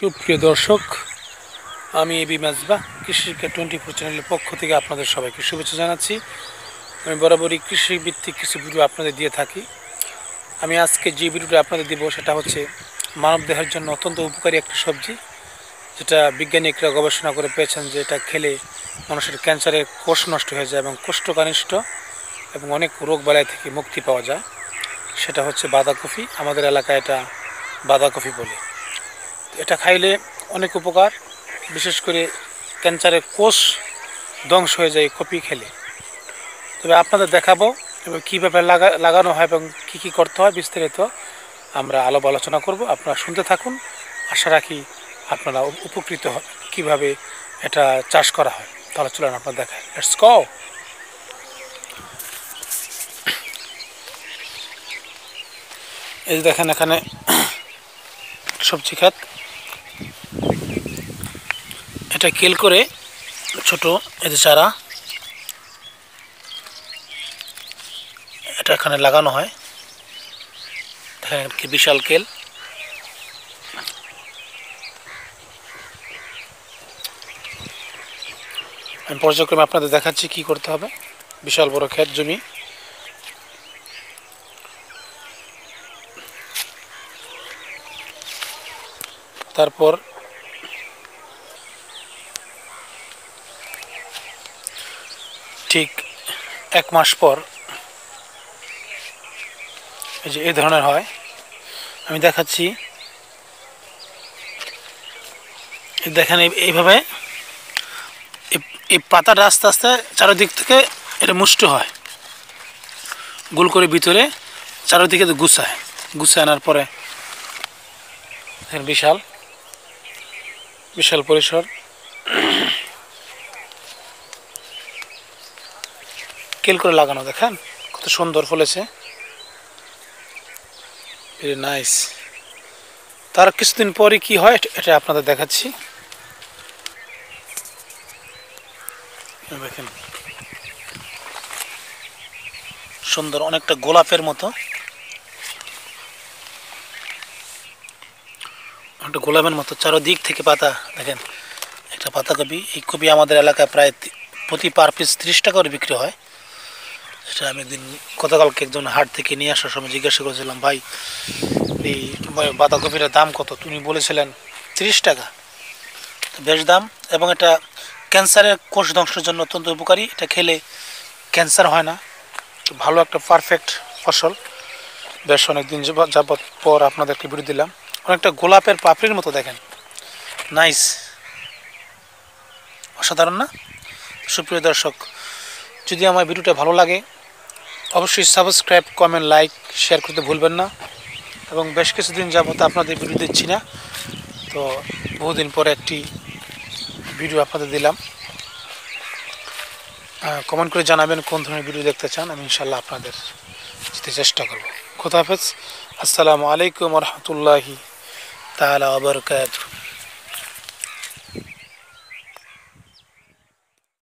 সুপ্রিয় দর্শক, আমি এবি মাজবা কৃষিকে 24 চ্যানেলের পক্ষ থেকে আপনাদের সবাইকে শুভেচ্ছা জানাচ্ছি। আমি বরাবরই কৃষি ভিত্তিক কিছু ভিডিও আপনাদের দিয়ে থাকি। আমি আজকে যে ভিডিওটা আপনাদের দিব সেটা হচ্ছে মানবদেহের জন্য অত্যন্ত উপকারী একটি সবজি, যেটা বিজ্ঞানীরা গবেষণা করে পেয়েছেন যে এটা খেলে মানুষের ক্যান্সারের কোষ নষ্ট হয়ে যায় এবং কোষ্ঠকাঠিন্য এবং অনেক রোগ বালাই থেকে মুক্তি পাওয়া যায়। সেটা হচ্ছে বাঁধাকপি। আমাদের এলাকায় এটা বাঁধাকপি বলে। এটা খাইলে অনেক উপকার, বিশেষ করে ক্যান্সারের কোষ ধ্বংস হয়ে যায় কপি খেলে। তবে আপনাদের দেখাবো এবং কীভাবে লাগানো হয় এবং কী কী করতে হয় বিস্তারিত আমরা আলোচনা করব। আপনারা শুনতে থাকুন, আশা রাখি আপনারা উপকৃত হন কীভাবে এটা চাষ করা হয়। তাহলে চলুন আপনার দেখায়, লেটস গো। এই যে দেখেন, এখানে সবজি ক্ষেত, এটা কেল করে ছোট এই যে চারা, এটা এখানে লাগানো হয়। দেখেন কি বিশাল কেল। আমি পর্যায়ক্রমে আপনাদের দেখাচ্ছি কি করতে হবে। বিশাল বড় ক্ষেত জমি, তারপর ঠিক 1 মাস পর এই যে এই ধরনের হয়। আমি দেখাচ্ছি, দেখেন এইভাবে এই পাতাটা আস্তে আস্তে চারিদিক থেকে এটা মুষ্ট হয়, গোল করে ভিতরে চারিদিকে গুছায় আনার পরে দেখেন বিশাল বিশাল পরিসর কেল করে লাগানো। দেখেন কত সুন্দর ফলেছে, ভেরি নাইস। তার কিছুদিন পরে কি হয় এটা আপনাদের দেখাচ্ছি। দেখেন সুন্দর, অনেকটা গোলাপের মতো, একটা গোলাপের মতো চারদিক থেকে পাতা। দেখেন একটা পাতাকপি, এই কপি আমাদের এলাকায় প্রায় প্রতি পার পিস 30 টাকা করে বিক্রি হয়। সেটা আমি একদিন গতকালকে একজন হাট থেকে নিয়ে আসার সময় জিজ্ঞাসা করেছিলাম, ভাই এই বাঁধাকপিটার দাম কত? তুমি বলেছিলেন 30 টাকা। বেশ দাম, এবং এটা ক্যান্সারের কোষ ধ্বংসের জন্য অত্যন্ত উপকারী। এটা খেলে ক্যান্সার হয় না, ভালো একটা পারফেক্ট ফসল। বেশ অনেকদিন যাবত পর আপনাদেরকে ভিডিও দিলাম। অনেকটা গোলাপের পাপড়ির মতো, দেখেন নাইস, অসাধারণ না? সুপ্রিয় দর্শক, যদি আমার ভিডিওটা ভালো লাগে অবশ্যই সাবস্ক্রাইব, কমেন্ট, লাইক, শেয়ার করতে ভুলবেন না। এবং বেশ কিছুদিন যাবত আপনাদের ভিডিও দিচ্ছি না, তো বহুদিন পরে একটি ভিডিও আপনাদের দিলাম। কমেন্ট করে জানাবেন কোন ধরনের ভিডিও দেখতে চান, আমি ইনশাল্লাহ আপনাদের দিতে চেষ্টা করব। খোদা হাফেজ, আসসালামু আলাইকুম রহমতুল্লাহি তাআলা ওয়া বারাকাতুহু।